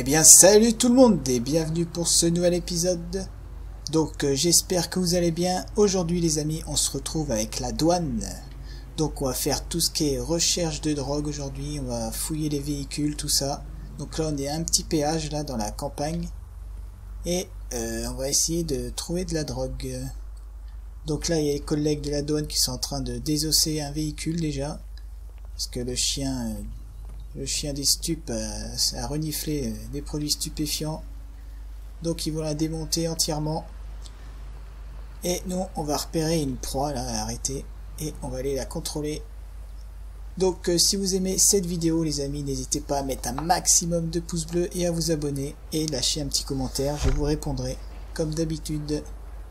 Eh bien salut tout le monde et bienvenue pour ce nouvel épisode. Donc j'espère que vous allez bien. Aujourd'hui les amis, on se retrouve avec la douane. Donc on va faire tout ce qui est recherche de drogue aujourd'hui. On va fouiller les véhicules, tout ça. Donc là on est à un petit péage là dans la campagne. Et on va essayer de trouver de la drogue. Donc là il y a les collègues de la douane qui sont en train de désosser un véhicule déjà. Parce que le chien des stupes a reniflé des produits stupéfiants. Donc ils vont la démonter entièrement. Et nous, on va repérer une proie là à arrêter. Et on va aller la contrôler. Donc si vous aimez cette vidéo les amis, n'hésitez pas à mettre un maximum de pouces bleus et à vous abonner. Et lâcher un petit commentaire, je vous répondrai comme d'habitude.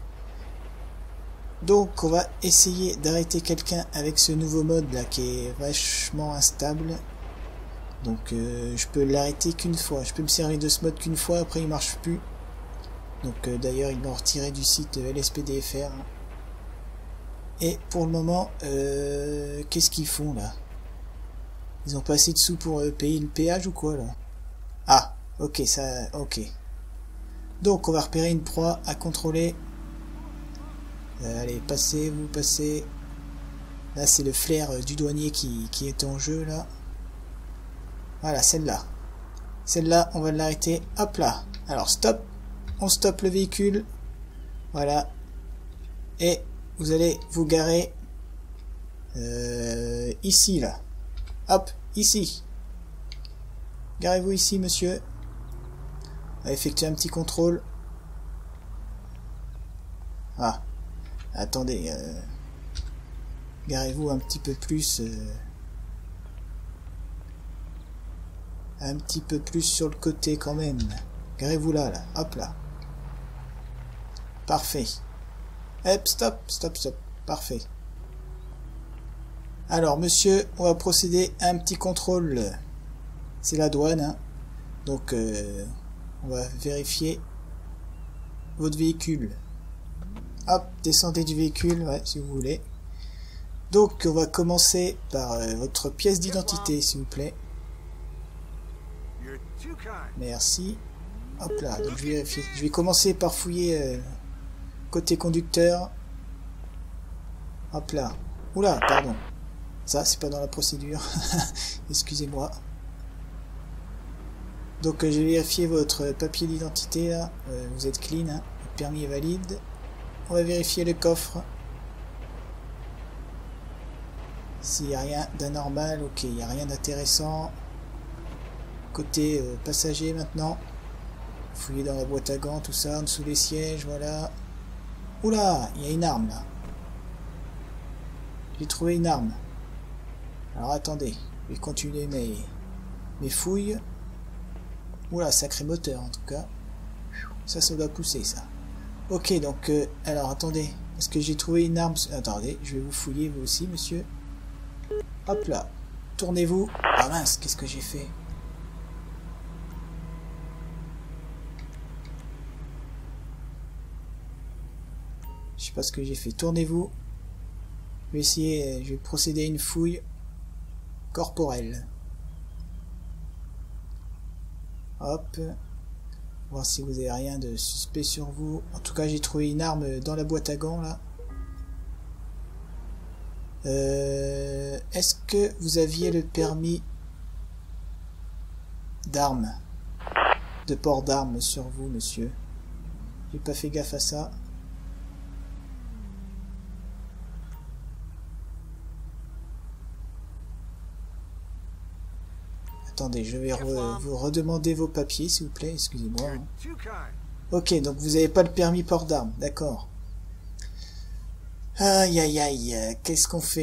Donc on va essayer d'arrêter quelqu'un avec ce nouveau mode là qui est vachement instable. Donc je peux l'arrêter qu'une fois, je peux me servir de ce mode qu'une fois, après il marche plus. Donc d'ailleurs ils l'ont retiré du site LSPDFR. Et pour le moment, qu'est-ce qu'ils font là? Ils ont pas assez de sous pour payer le péage ou quoi là? Ah, ok, ça, ok. Donc on va repérer une proie à contrôler. Allez, passez, vous passez. Là c'est le flair du douanier qui est en jeu là. Voilà, celle-là. Celle-là, on va l'arrêter. Hop là. Alors, stop. On stoppe le véhicule. Voilà. Et vous allez vous garer ici, là. Hop, ici. Garez-vous ici, monsieur. On va effectuer un petit contrôle. Ah. Attendez. Garez-vous un petit peu plus... un petit peu plus sur le côté quand même. Garez-vous là, là. Hop là. Parfait. Hop, stop, stop, stop. Parfait. Alors, monsieur, on va procéder à un petit contrôle. C'est la douane, hein. Donc, on va vérifier votre véhicule. Hop, descendez du véhicule, ouais, si vous voulez. Donc, on va commencer par votre pièce d'identité, s'il vous plaît. Merci. Hop là, donc je vais vérifier. Je vais commencer par fouiller côté conducteur. Hop là. Oula, pardon. Ça, c'est pas dans la procédure. Excusez-moi. Donc, je vais vérifier votre papier d'identité là. Vous êtes clean, hein. Le permis est valide. On va vérifier le coffre. S'il n'y a rien d'anormal, ok, il n'y a rien d'intéressant. Côté passager maintenant. Fouiller dans la boîte à gants, tout ça, en dessous des sièges, voilà. Oula, il y a une arme là. J'ai trouvé une arme. Alors attendez, je vais continuer mes fouilles. Oula, sacré moteur en tout cas. Ça doit pousser ça. Ok, donc, alors attendez. Est-ce que j'ai trouvé une arme? Attendez, je vais vous fouiller vous aussi, monsieur. Hop là. Tournez-vous. Ah mince, qu'est-ce que j'ai fait? Je sais pas ce que j'ai fait. Tournez-vous. Je vais essayer, je vais procéder à une fouille corporelle. Hop. Voir si vous avez rien de suspect sur vous. En tout cas, j'ai trouvé une arme dans la boîte à gants là. Est-ce que vous aviez le permis d'armes? De port d'armes sur vous, monsieur? J'ai pas fait gaffe à ça. Attendez, je vais vous redemander vos papiers, s'il vous plaît, excusez-moi. Hein. Ok, donc vous n'avez pas le permis port d'armes, d'accord. Aïe, aïe, aïe, qu'est-ce qu'on fait?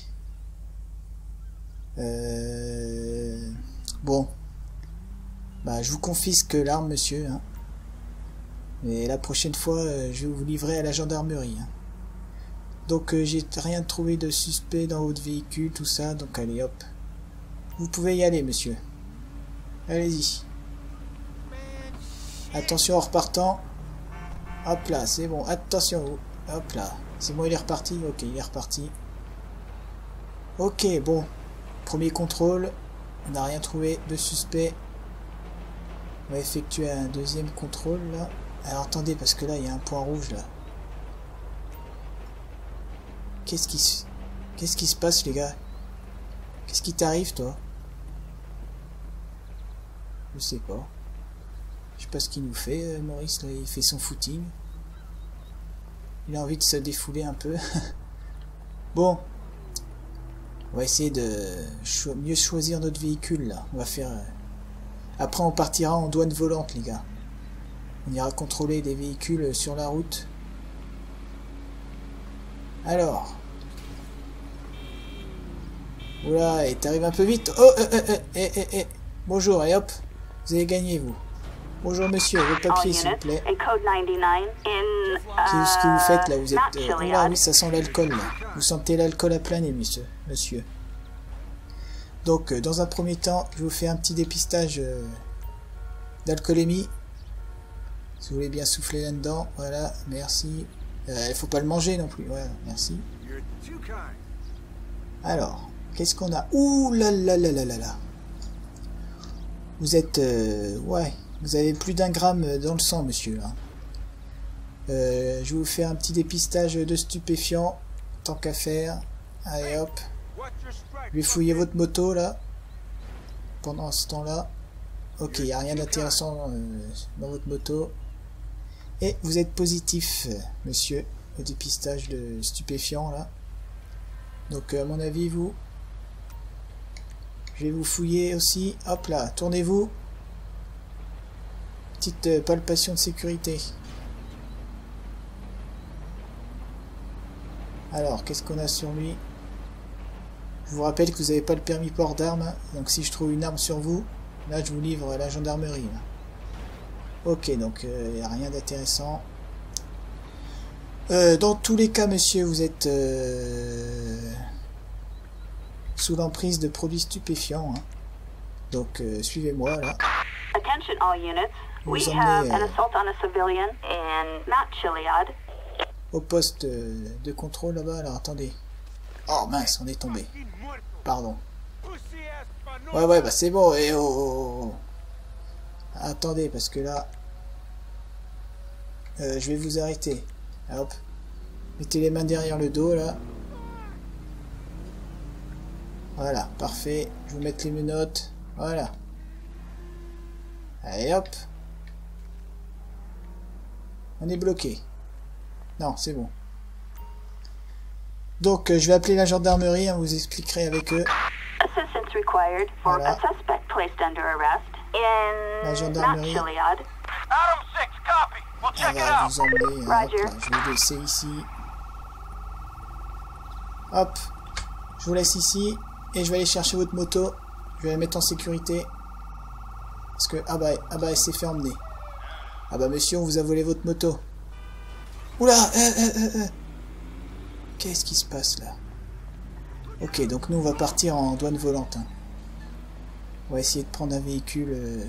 Bon. Bah, je vous confisque l'arme, monsieur. Hein. Et la prochaine fois, je vais vous livrer à la gendarmerie. Hein. Donc, j'ai rien trouvé de suspect dans votre véhicule, tout ça, donc allez, hop. Vous pouvez y aller, monsieur. Allez-y. Attention en repartant. Hop là, c'est bon. Attention. Hop là. C'est bon, il est reparti. Ok, il est reparti. Ok, bon. Premier contrôle. On n'a rien trouvé de suspect. On va effectuer un deuxième contrôle là. Alors attendez, parce que là il y a un point rouge là. Qu'est-ce qui se passe les gars? Qu'est-ce qui t'arrive toi? Je sais pas. Je sais pas ce qu'il nous fait Maurice là, il fait son footing. Il a envie de se défouler un peu. Bon. On va essayer de mieux choisir notre véhicule là. On va faire... Après on partira en douane volante les gars. On ira contrôler des véhicules sur la route. Alors. Oula, et t'arrives un peu vite. Oh, bonjour, et hop. Vous avez gagné vous. Bonjour monsieur, vos papiers s'il vous plaît. Qu'est-ce que vous faites là? Vous êtes... Oula, oui, ça sent l'alcool là. Vous sentez l'alcool à plein nez, monsieur. Donc, dans un premier temps, je vous fais un petit dépistage d'alcoolémie. Si vous voulez bien souffler là-dedans, voilà, merci. Il faut pas le manger non plus, voilà, merci. Alors, qu'est-ce qu'on a? Ouh là là là là là là. Vous êtes... ouais, vous avez plus d'1 gramme dans le sang, monsieur. Hein. Je vais vous faire un petit dépistage de stupéfiants, tant qu'à faire. Allez hop. Je vais fouiller votre moto là. Pendant ce temps-là. Ok, il n'y a rien d'intéressant dans votre moto. Et vous êtes positif, monsieur, au dépistage de stupéfiants là. Donc à mon avis, vous... Je vais vous fouiller aussi. Hop là, tournez-vous. Petite palpation de sécurité. Alors, qu'est-ce qu'on a sur lui? Je vous rappelle que vous n'avez pas le permis port d'armes. Donc si je trouve une arme sur vous, là je vous livre à la gendarmerie. Là. Ok, donc il n'y a rien d'intéressant. Dans tous les cas, monsieur, vous êtes sous l'emprise de produits stupéfiants. Hein. Donc suivez-moi là. Vous emmenez au poste de contrôle là-bas. Alors attendez. Oh mince, on est tombé. Pardon. Ouais, bah c'est bon. Et oh. Attendez, parce que là... je vais vous arrêter. Hop. Mettez les mains derrière le dos, là. Voilà, parfait. Je vais vous mettre les menottes. Voilà. Allez, hop. On est bloqué. Non, c'est bon. Donc, je vais appeler la gendarmerie, hein, vous expliquerez avec eux. Voilà. La gendarmerie. Elle va vous emmener. Hop, là, je vais vous laisser ici. Hop. Je vous laisse ici. Et je vais aller chercher votre moto. Je vais la mettre en sécurité. Parce que... Ah bah elle s'est fait emmener. Ah bah monsieur, on vous a volé votre moto. Oula Qu'est-ce qui se passe là? Ok, donc nous on va partir en douane volante. Hein. On va essayer de prendre un véhicule.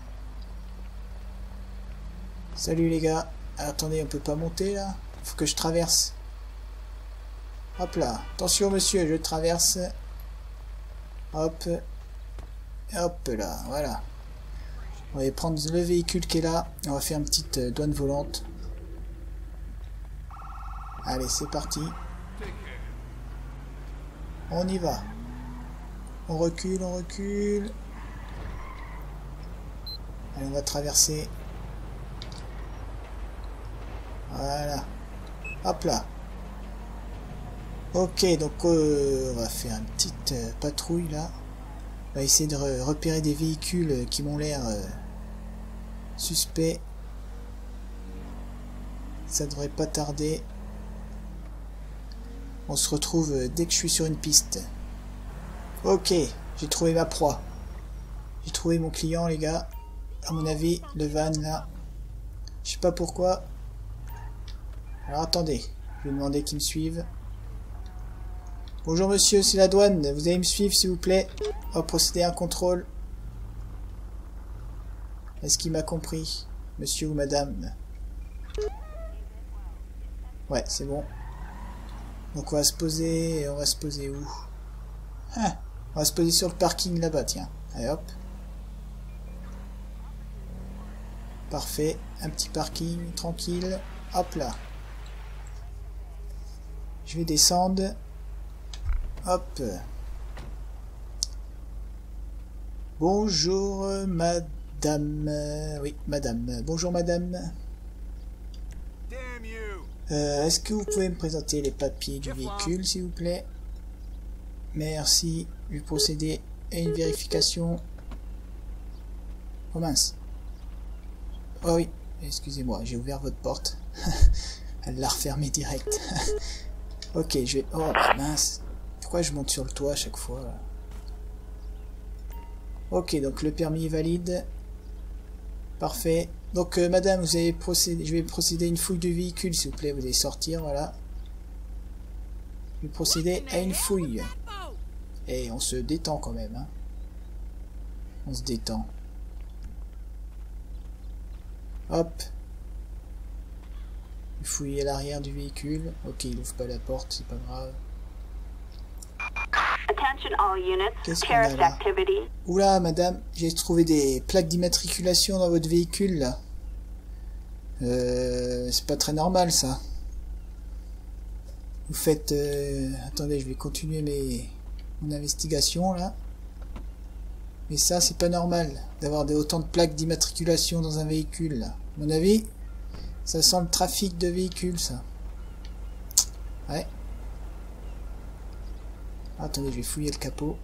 Salut les gars. Ah, attendez, on peut pas monter là? Faut que je traverse. Hop là. Attention monsieur, je traverse. Hop. Hop là, voilà. On va prendre le véhicule qui est là. On va faire une petite douane volante. Allez, c'est parti. On y va. On recule, on recule. Allez, on va traverser. Voilà. Hop là. Ok, donc on va faire une petite patrouille là. On va essayer de repérer des véhicules qui m'ont l'air suspects. Ça devrait pas tarder. On se retrouve dès que je suis sur une piste. Ok, j'ai trouvé ma proie. J'ai trouvé mon client les gars. À mon avis, le van là. Je sais pas pourquoi. Alors attendez, je vais demander qu'ils me suivent. Bonjour monsieur, c'est la douane. Vous allez me suivre s'il vous plaît. On va procéder à un contrôle. Est-ce qu'il m'a compris? Monsieur ou madame? Ouais, c'est bon. Donc on va se poser où? On va se poser sur le parking là-bas, tiens. Allez hop. Parfait. Un petit parking tranquille. Hop là. Je vais descendre. Hop. Bonjour madame. Oui, madame. Bonjour madame. Est-ce que vous pouvez me présenter les papiers du véhicule, s'il vous plaît? Merci. Je vais procéder à une vérification. Oh mince. Oh oui, excusez-moi, j'ai ouvert votre porte. Elle l'a refermée direct. Ok, je vais... Oh bah mince. Pourquoi je monte sur le toit à chaque fois là? Ok, donc le permis est valide. Parfait. Donc madame, vous allez procéder... Je vais procéder à une fouille du véhicule, s'il vous plaît. Vous allez sortir, voilà. Je vais procéder à une fouille. Et on se détend quand même, hein. On se détend. Hop. Fouiller à l'arrière du véhicule. Ok, il ouvre pas la porte, c'est pas grave. Qu'est-ce qu'on a là? Oula, madame, j'ai trouvé des plaques d'immatriculation dans votre véhicule, là. C'est pas très normal, ça. Vous faites... Attendez, je vais continuer mon investigation, là. Mais ça, c'est pas normal, d'avoir autant de plaques d'immatriculation dans un véhicule, là. À mon avis, ça sent le trafic de véhicules, ça. Ouais. Attendez, je vais fouiller le capot.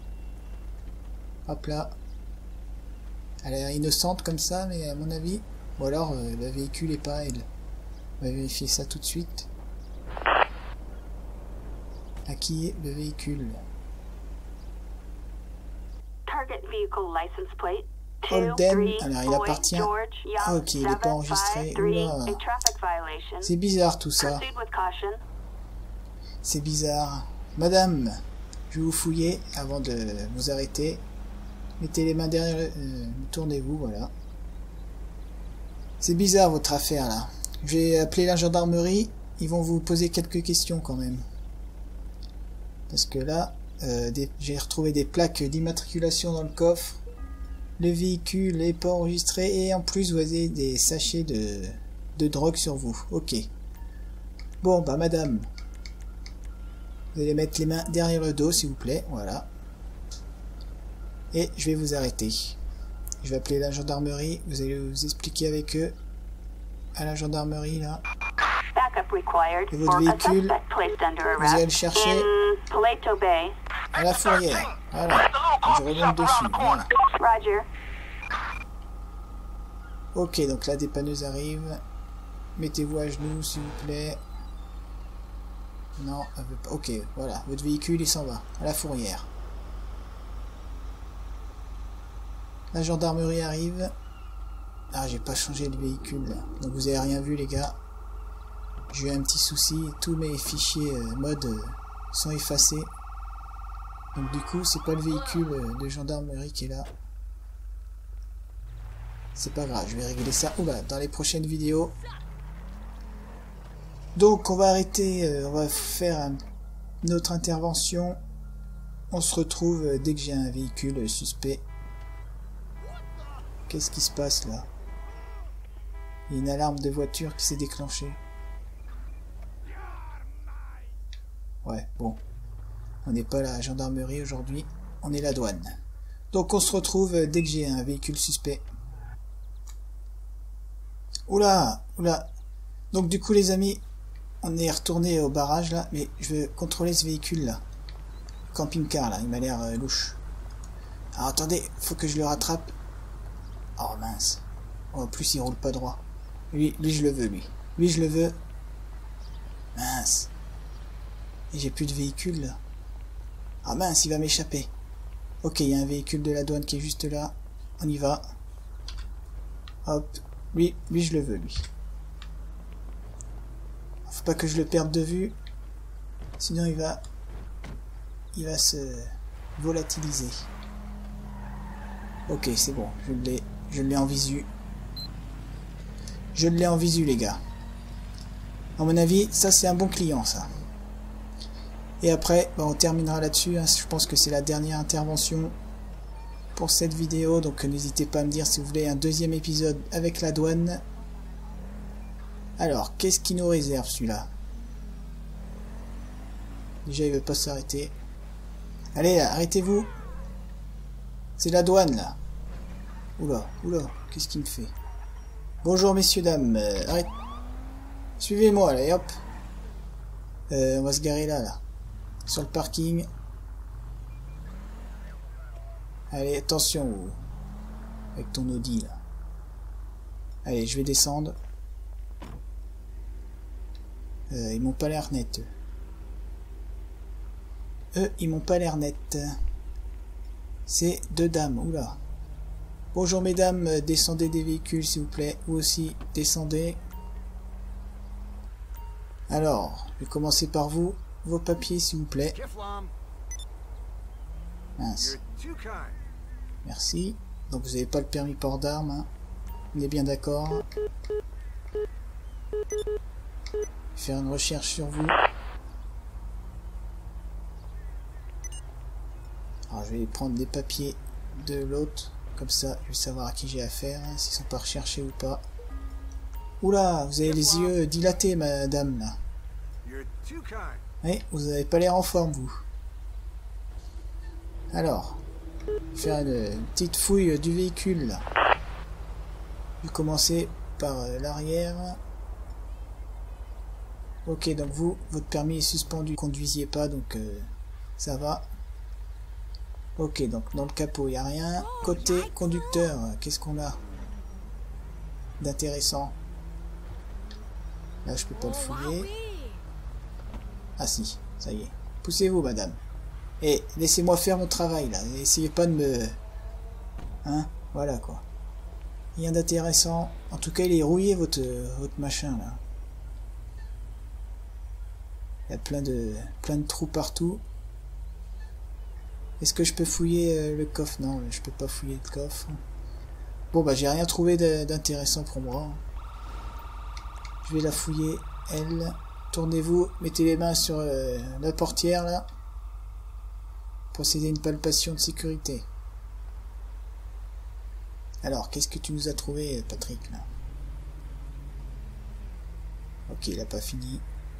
Hop là. Elle a l'air innocente comme ça, mais à mon avis... Ou alors, le véhicule est pas elle. On va vérifier ça tout de suite. À qui est le véhicule? Holden, alors il appartient... Ah ok, il n'est pas enregistré. Oula. C'est bizarre tout ça. C'est bizarre. Madame, je vais vous fouiller avant de vous arrêter. Mettez les mains derrière... tournez-vous, voilà. C'est bizarre votre affaire là. Je vais appeler la gendarmerie. Ils vont vous poser quelques questions quand même. Parce que là, j'ai retrouvé des plaques d'immatriculation dans le coffre. Le véhicule n'est pas enregistré et en plus vous avez des sachets de drogue sur vous. Ok. Bon, bah madame, vous allez mettre les mains derrière le dos s'il vous plaît. Voilà. Et je vais vous arrêter. Je vais appeler la gendarmerie. Vous allez vous expliquer avec eux. À la gendarmerie là. Et votre véhicule, vous allez le chercher à la fourrière. Voilà. Je remonte dessus. Voilà. Ok, donc la dépanneuse arrive. Mettez-vous à genoux, s'il vous plaît. Non, elle veut pas. Ok, voilà. Votre véhicule, il s'en va. À la fourrière. La gendarmerie arrive. Ah, j'ai pas changé de véhicule. Donc vous avez rien vu, les gars. J'ai eu un petit souci. Tous mes fichiers mode sont effacés. Donc du coup, c'est pas le véhicule de gendarmerie qui est là. C'est pas grave, je vais régler ça dans les prochaines vidéos. Donc on va arrêter, on va faire une autre intervention. On se retrouve dès que j'ai un véhicule suspect. Qu'est-ce qui se passe là? Il y a une alarme de voiture qui s'est déclenchée. Ouais, bon. On n'est pas la gendarmerie aujourd'hui, on est la douane. Donc on se retrouve dès que j'ai un véhicule suspect. Oula, oula. Donc du coup les amis, on est retourné au barrage là, mais je veux contrôler ce véhicule là. Camping-car là, il m'a l'air louche. Alors attendez, faut que je le rattrape. Oh mince. Oh, en plus il roule pas droit. Lui je le veux lui. Lui je le veux. Mince. Et j'ai plus de véhicule là. Ah mince, il va m'échapper. Ok, il y a un véhicule de la douane qui est juste là. On y va. Hop. Lui je le veux, lui. Faut pas que je le perde de vue. Sinon il va se volatiliser. Ok, c'est bon. Je l'ai en visu. Je l'ai en visu, les gars. À mon avis, ça c'est un bon client, ça. Et après, on terminera là-dessus. Hein. Je pense que c'est la dernière intervention. pour cette vidéo. Donc n'hésitez pas à me dire si vous voulez un deuxième épisode avec la douane. Alors, qu'est-ce qui nous réserve celui-là? Déjà, il veut pas s'arrêter. Allez, là, arrêtez-vous. C'est la douane, là. Oula, oula, qu'est-ce qu'il me fait? Bonjour, messieurs, dames. Arrête. Suivez-moi, allez, hop. On va se garer là, là. Sur le parking. Allez, attention. Avec ton Audi, là. Allez, je vais descendre. Ils m'ont pas l'air net. Ils m'ont pas l'air net. C'est deux dames. Oula. Bonjour mesdames, descendez des véhicules s'il vous plaît. Vous aussi, descendez. Alors, je vais commencer par vous. Vos papiers s'il vous plaît. Mince. Merci. Donc vous n'avez pas le permis port d'armes. Hein. On est bien d'accord. Faire une recherche sur vous. Alors je vais prendre des papiers de l'autre. Comme ça, je vais savoir à qui j'ai affaire. S'ils sont pas recherchés ou pas. Oula, vous avez les yeux dilatés, madame, là. Oui, vous avez pas l'air en forme, vous. Alors, faire une petite fouille du véhicule, là. Je vais commencer par l'arrière. Ok, donc vous, votre permis est suspendu, vous conduisiez pas, donc ça va. Ok, donc dans le capot, il n'y a rien. Côté conducteur, qu'est-ce qu'on a d'intéressant? Là, je peux pas le fouiller. Ah si, ça y est. Poussez-vous, madame. Et laissez-moi faire mon travail, là. Essayez pas de me... Hein? Voilà, quoi. Rien d'intéressant. En tout cas, il est rouillé, votre machin, là. Il y a plein de trous partout. Est-ce que je peux fouiller le coffre? Non, je peux pas fouiller le coffre. Bon, bah, j'ai rien trouvé d'intéressant pour moi. Je vais la fouiller, elle. Tournez-vous, mettez les mains sur la portière, là. Procédez à une palpation de sécurité. Alors, qu'est-ce que tu nous as trouvé, Patrick, là? Ok, il a pas fini.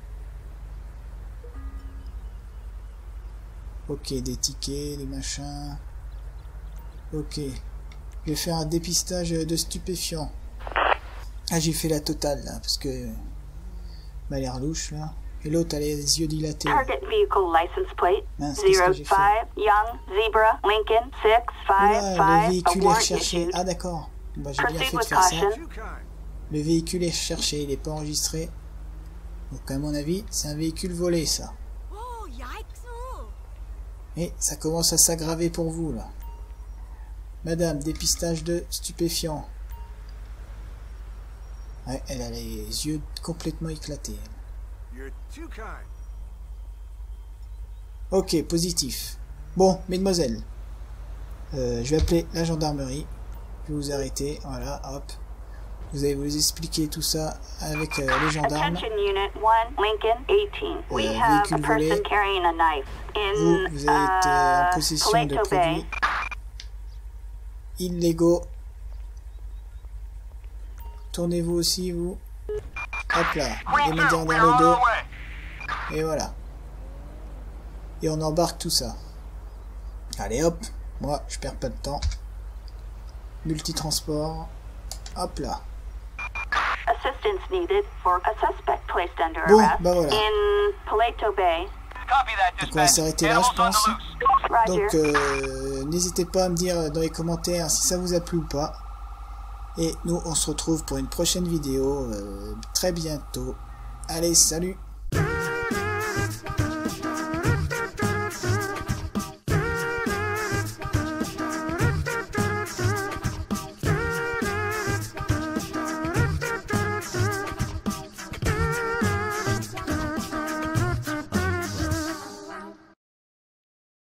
Ok, des tickets, des machins. Ok. Je vais faire un dépistage de stupéfiants. Ah, j'ai fait la totale, là, parce que... m'a l'air louche, là. Et l'autre, elle a les yeux dilatés. Target vehicle license plate. Mince, qu'est-ce que j'ai fait? 05 Young Zebra Lincoln 655. Oula, le véhicule est recherché. Ah, d'accord. Bah, j'ai bien fait de faire ça. Le véhicule est recherché, il n'est pas enregistré. Donc, à mon avis, c'est un véhicule volé, ça. Et ça commence à s'aggraver pour vous, là. Madame, dépistage de stupéfiants. Ouais, elle a les yeux complètement éclatés. Ok, positif. Bon, mesdemoiselles. Je vais appeler la gendarmerie. Je vais vous arrêter. Voilà, hop. Vous allez vous expliquer tout ça avec les gendarmes. Véhicule volé. Vous avez été en possession de produits illégaux. Tournez-vous aussi, vous. Hop là. Les mains dans le dos. Et voilà. Et on embarque tout ça. Allez, hop. Moi, je perds pas de temps. Multitransport. Hop là. Bon, bah voilà. Donc on va s'arrêter là, je pense. Donc n'hésitez pas à me dire dans les commentaires si ça vous a plu ou pas. Et nous, on se retrouve pour une prochaine vidéo très bientôt. Allez, salut!